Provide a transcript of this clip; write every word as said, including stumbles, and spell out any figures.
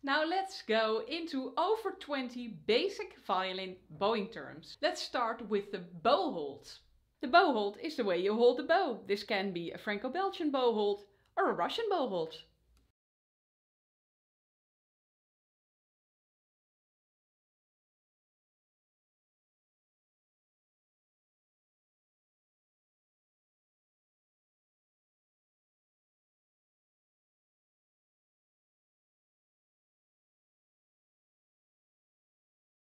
Now let's go into over twenty basic violin bowing terms. Let's start with the bow hold. The bow hold is the way you hold the bow. This can be a Franco Belgian bow hold or a Russian bow hold.